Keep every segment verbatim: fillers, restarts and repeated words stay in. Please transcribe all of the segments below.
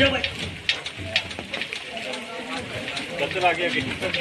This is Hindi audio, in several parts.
आ गया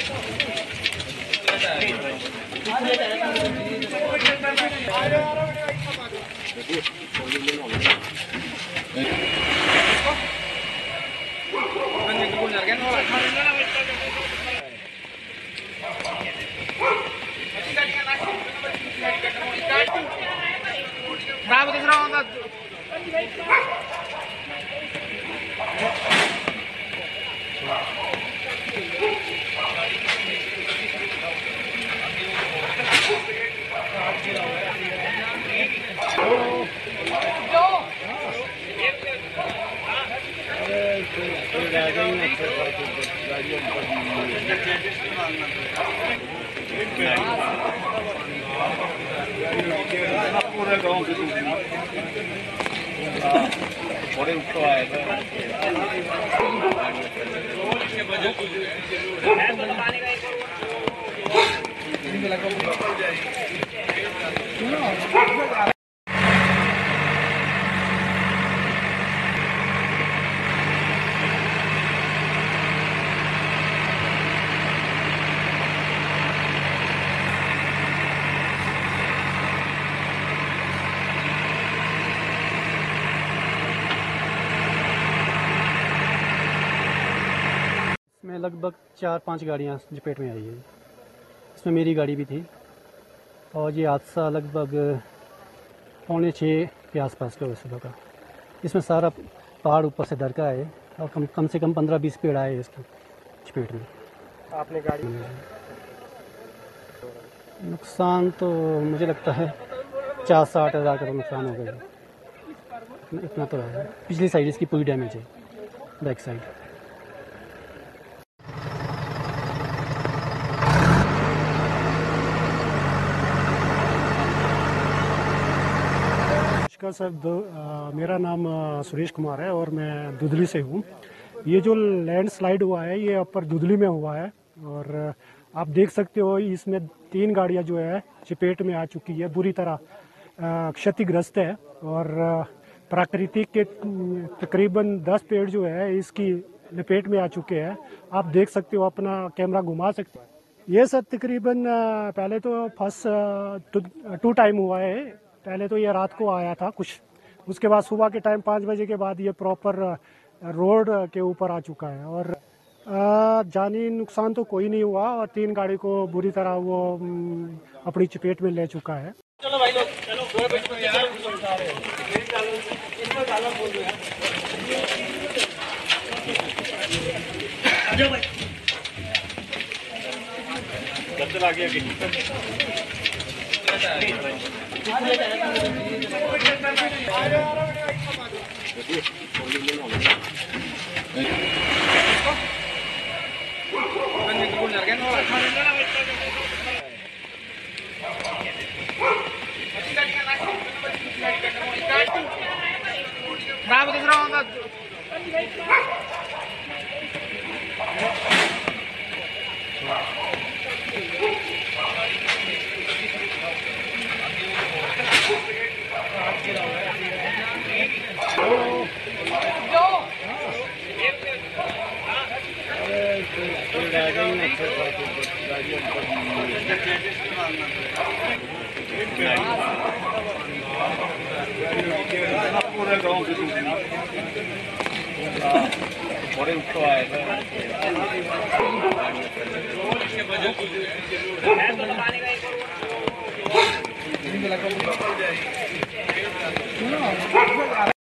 पूरे गाँव बड़े ऊपर आए थे इसमें लगभग चार पांच गाड़ियां चपेट में आई है। इसमें मेरी गाड़ी भी थी और ये हादसा लगभग पौने छः के आसपास का हुआ सुबह का। इसमें सारा पहाड़ ऊपर से दरका है और कम कम से कम पंद्रह बीस पेड़ आए इसकी चपेट में। आपने गाड़ी नुकसान तो मुझे लगता है चार साठ हज़ार का तो नुकसान हो गया, इतना तो है। पिछली साइड इसकी पूरी डैमेज है, बैक साइड। नमस्कार सर, आ, मेरा नाम आ, सुरेश कुमार है और मैं दुधली से हूँ। ये जो लैंडस्लाइड हुआ है ये अपर दुधली में हुआ है और आप देख सकते हो इसमें तीन गाड़ियाँ जो है चपेट में आ चुकी है, बुरी तरह क्षतिग्रस्त है। और प्राकृतिक के तकरीबन दस पेड़ जो है इसकी लपेट में आ चुके हैं। आप देख सकते हो, अपना कैमरा घुमा सकते हो। ये सर तकरीबन पहले तो फर्स्ट टू टाइम हुआ है। पहले तो ये रात को आया था कुछ, उसके बाद सुबह के टाइम पाँच बजे के बाद ये प्रॉपर रोड के ऊपर आ चुका है और जानी नुकसान तो कोई नहीं हुआ और तीन गाड़ी को बुरी तरह वो अपनी चपेट में ले चुका है। चलो भाई लोग, चलो आ गया पूरे गाँव बड़े ऊपर आए थे।